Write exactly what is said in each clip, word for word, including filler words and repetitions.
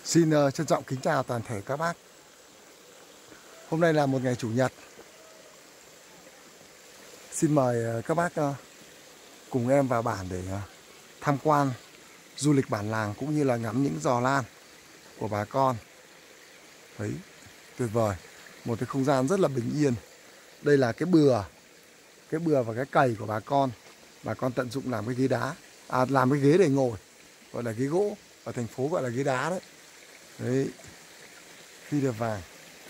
Xin uh, trân trọng kính chào toàn thể các bác. Hôm nay là một ngày Chủ nhật. Xin mời uh, các bác uh, cùng em vào bản để uh, tham quan du lịch bản làng cũng như là ngắm những giò lan của bà con. Thấy tuyệt vời, một cái không gian rất là bình yên. Đây là cái bừa, cái bừa và cái cày của bà con. Bà con tận dụng làm cái ghế đá, à, làm cái ghế để ngồi, gọi là ghế gỗ. Ở thành phố gọi là ghế đá đấy. Đấy, phi đập vàng,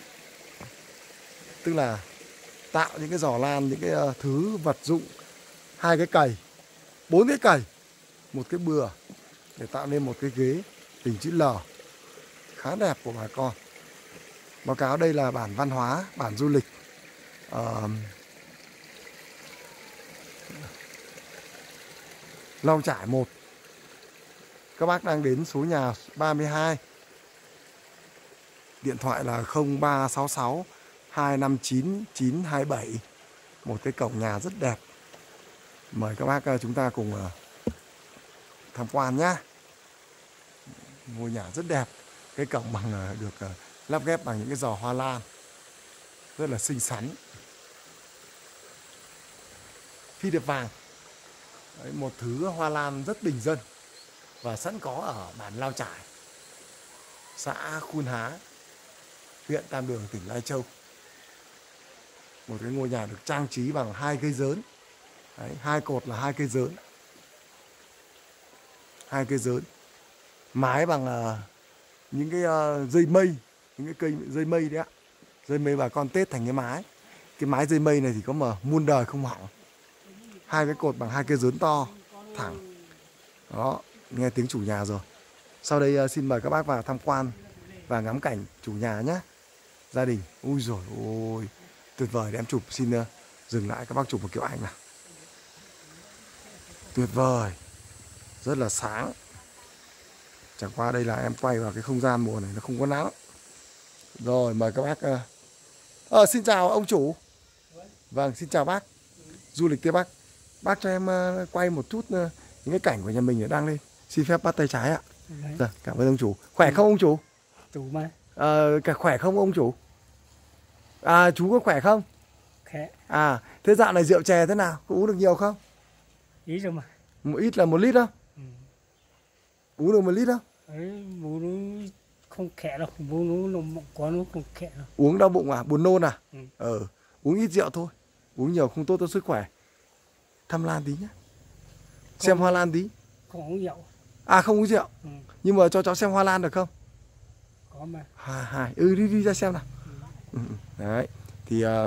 tức là tạo những cái giò lan, những cái uh, thứ vật dụng, hai cái cày, bốn cái cày, một cái bừa để tạo nên một cái ghế hình chữ L khá đẹp của bà con. Báo cáo đây là bản văn hóa, bản du lịch uh, Long Trải một. Các bác đang đến số nhà ba mươi hai. Điện thoại là không ba sáu sáu hai năm chín chín hai bảy. Một cái cổng nhà rất đẹp. Mời các bác chúng ta cùng tham quan nhé. Ngôi nhà rất đẹp. Cái cổng bằng được lắp ghép bằng những cái giò hoa lan rất là xinh xắn. Phi điệp vàng. Đấy, một thứ hoa lan rất bình dân và sẵn có ở bản Lao Trải, xã Khuôn Há, huyện Tam Đường, tỉnh Lai Châu. Một cái ngôi nhà được trang trí bằng hai cây dớn. Đấy, hai cột là hai cây dớn, hai cây dớn, mái bằng uh, những cái uh, dây mây, những cái cây dây mây đấy ạ, dây mây bà con tết thành cái mái. Cái mái dây mây này thì có mà muôn đời không hỏng. Hai cái cột bằng hai cây dớn to thẳng. Đó, nghe tiếng chủ nhà rồi. Sau đây uh, xin mời các bác vào tham quan và ngắm cảnh chủ nhà nhé. Gia đình, ui rồi ôi, tuyệt vời. Để em chụp, xin uh, dừng lại các bác chụp một kiểu ảnh nào. Tuyệt vời, rất là sáng. Chẳng qua đây là em quay vào cái không gian mùa này nó không có nắng. Rồi mời các bác. Uh... À, xin chào ông chủ. Vâng, xin chào bác. Du lịch Tây Bắc. Bác cho em uh, quay một chút uh, những cái cảnh của nhà mình ở đang lên. Xin phép bắt tay trái ạ. Dạ, cảm ơn ông chủ. Khỏe không ông chủ? Chủ mà. Ờ, cả khỏe không ông chủ? À, chú có khỏe không? Khỏe. À, thế dạo này rượu chè thế nào? Có uống được nhiều không? Ít rồi mà. Một ít là một lít không? Ừ. Uống được một lít không? Đấy, bố nó không khỏe đâu, bố nó nó quá nó không khỏe đâu. Uống đau bụng à? Buồn nôn à? Ừ. Ờ, uống ít rượu thôi. Uống nhiều không tốt cho sức khỏe. Thăm lan tí nhá. Không. Xem hoa lan tí. Không uống rượu. À, không uống rượu. Ừ. Nhưng mà cho cháu xem hoa lan được không? Có mà. Hai, hai. Ừ, đi đi ra xem nào. Ừ. Ừ. Đấy, thì uh...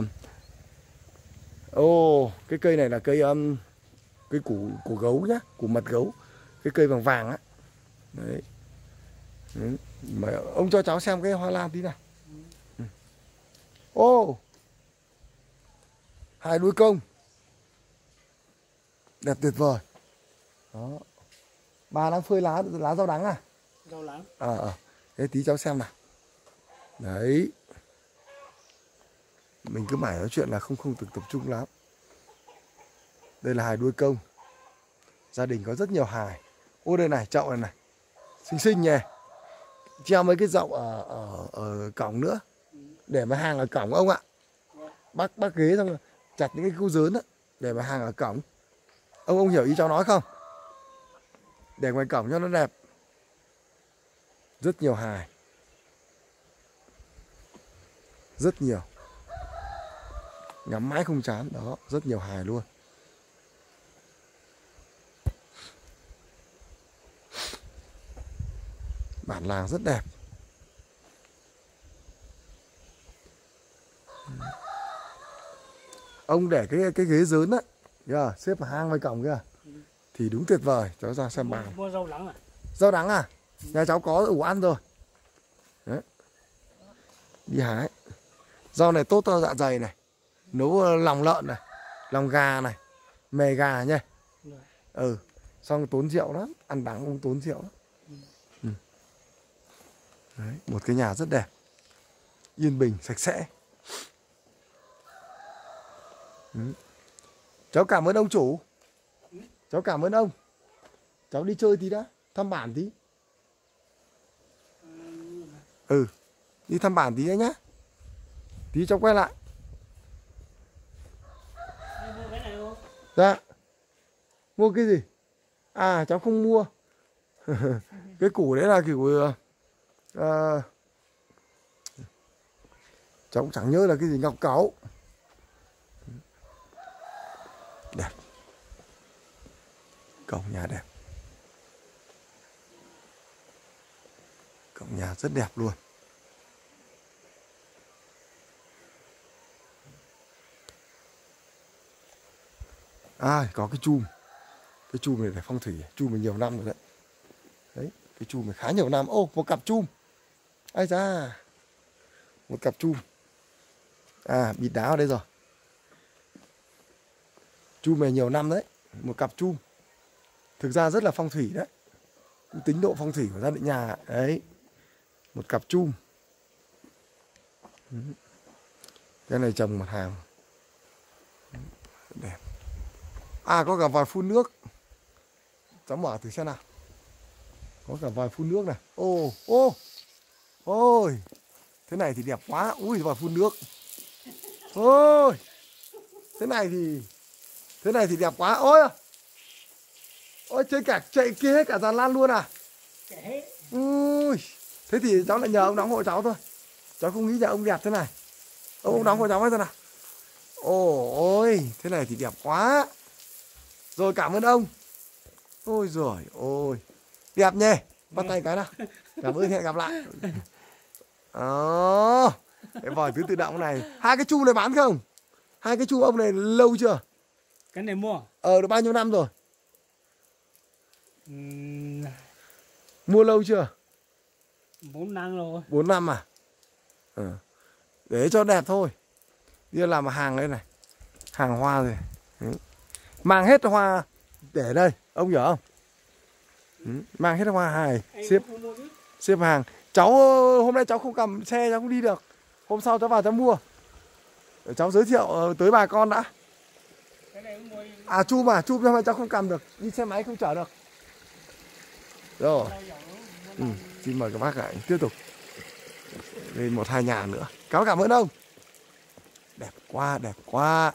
ô, cái cây này là cây um, cây củ củ gấu nhá, củ mật gấu, cái cây vàng vàng á. Đấy. Đấy. Mà ông cho cháu xem cái hoa lan tí nào. Ừ. Ô, hai đuôi công, đẹp tuyệt vời. Đó. Bà đang phơi lá lá rau đắng à? Rau đắng. Ờ, à, à. Thế tí cháu xem nào. Đấy. Mình cứ mãi nói chuyện là không không tập tập trung lắm. Đây là hài đuôi công. Gia đình có rất nhiều hài. Ô, đây này, chậu này này, xinh xinh nhỉ. Treo mấy cái dậu ở, ở, ở cổng nữa. Để mà hàng ở cổng ông ạ. Bác bác ghế xong chặt những cái cu dớn á, để mà hàng ở cổng. Ông ông hiểu ý cháu nói không? Để ngoài cổng cho nó đẹp. Rất nhiều hài. Rất nhiều. Ngắm mãi không chán. Đó, rất nhiều hài luôn. Bản làng rất đẹp. Ông để cái cái ghế dớn á, kìa, xếp vào hang ngoài cổng kìa, thì đúng tuyệt vời. Cháu ra xem bàn. Mua rau đắng à? Rau đắng à? Nhà cháu có ủ ăn rồi. Đấy. Đi hái. Rau này tốt cho dạ dày này. Nấu lòng lợn này, lòng gà này, mề gà nha. Ừ. Xong tốn rượu lắm, ăn đắng cũng tốn rượu lắm. Ừ. Đấy, một cái nhà rất đẹp, yên bình, sạch sẽ. Ừ. Cháu cảm ơn ông chủ. Cháu cảm ơn ông. Cháu đi chơi tí đã, thăm bản tí. Ừ, đi thăm bản tí nhá. Tí cháu quay lại. Đi mua cái này không? Dạ. Mua cái gì? À cháu không mua. Cái củ đấy là kiểu uh, cháu cũng chẳng nhớ là cái gì, ngọc cáu. Đẹp. Cổng nhà đẹp. Cổng nhà rất đẹp luôn. À, có cái chum. Cái chum này là phong thủy, chum này nhiều năm rồi đấy. Đấy, cái chum này khá nhiều năm. Ô, một cặp chum. Ai da. Một cặp chum. À, bịt đá ở đây rồi. Chum này nhiều năm đấy. Một cặp chum. Thực ra rất là phong thủy đấy. Tính độ phong thủy của gia đình nhà. Đấy. Một cặp chum. Cái này trồng mặt hàng. Đẹp. À, có cả vòi phun nước. Cháu mở thử xem nào. Có cả vòi phun nước này. Ô, ô. Ôi. Thế này thì đẹp quá. Ui, vòi phun nước. Ôi. Thế này thì Thế này thì đẹp quá. Ôi. Ôi, chơi cả chạy kia hết cả dàn lan luôn à? Ui. Thế thì cháu lại nhờ ông đóng hộ cháu thôi. Cháu không nghĩ là ông đẹp thế này. Ông, ông đóng hộ cháu hết thế nào. Ôi, thế này thì đẹp quá. Rồi, cảm ơn ông. Ôi giời ôi. Đẹp nhỉ. Bắt tay cái nào. Cảm ơn, hẹn gặp lại. Đó. Cái vòi tứ tự động này. Hai cái chu này bán không? Hai cái chu ông này lâu chưa? Cái này mua? Ờ, được bao nhiêu năm rồi? Uhm... Mua lâu chưa? Bốn năm rồi. Bốn năm à? Ừ. Để cho đẹp thôi. Đi làm hàng đây này. Hàng hoa rồi. Ừ. Mang hết hoa để đây. Ông hiểu không? Ừ. Mang hết hoa hài. Xếp, xếp hàng. Cháu hôm nay cháu không cầm xe, cháu không đi được. Hôm sau cháu vào cháu mua. Để cháu giới thiệu tới bà con đã. À, chum à, chum hôm nay cháu không cầm được. Đi xe máy không chở được. Rồi. Ừ. Xin mời các bác lại tiếp tục lên một hai nhà nữa. Cáo cảm ơn ông. Đẹp quá, đẹp quá.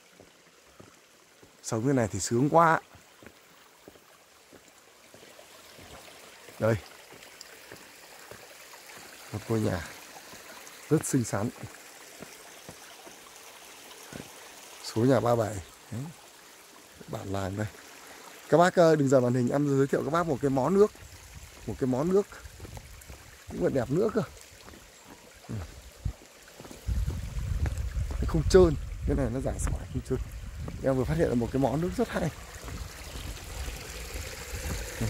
Sống như này thì sướng quá. Đây. Một ngôi nhà rất xinh xắn. Số nhà ba mươi bảy. Đấy. Bản làng đây. Các bác đừng rời màn hình, em giới thiệu các bác một cái món nước. Một cái món nước cũng là đẹp nữa cơ. Ừ. Không trơn. Cái này nó giả sỏi không trơn. Em vừa phát hiện là một cái món nước rất hay. Ừ.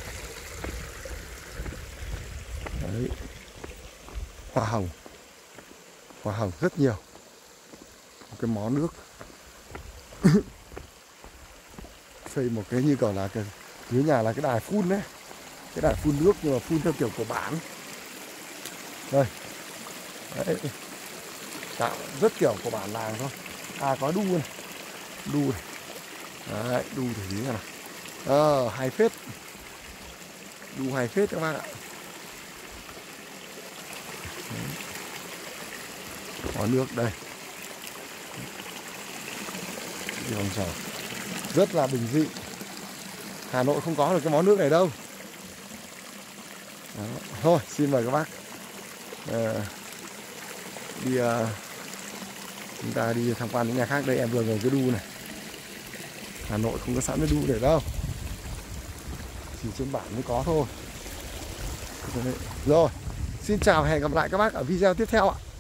Đấy. Hoa hồng. Hoa hồng rất nhiều. Một cái món nước. Xây một cái như kiểu là cái dưới nhà là cái đài phun đấy. Cái đài phun nước nhưng mà phun theo kiểu của bản. Đây. Đấy. Tạo rất kiểu của bản làng thôi. À, có đu này. Đu này. Đấy, đu thì tí nào. Ờ, hay phết. Đu hay phết các bác ạ. Đấy. Có nước đây. Đi vòng tròn. Rất là bình dị. Hà Nội không có được cái món nước này đâu. Đó. Thôi, xin mời các bác à, đi à, chúng ta đi tham quan những nhà khác. Đây em vừa ngồi cái đu này. Hà Nội không có sẵn cái đu để đâu, chỉ trên bản mới có thôi. Rồi, xin chào, hẹn gặp lại các bác ở video tiếp theo ạ.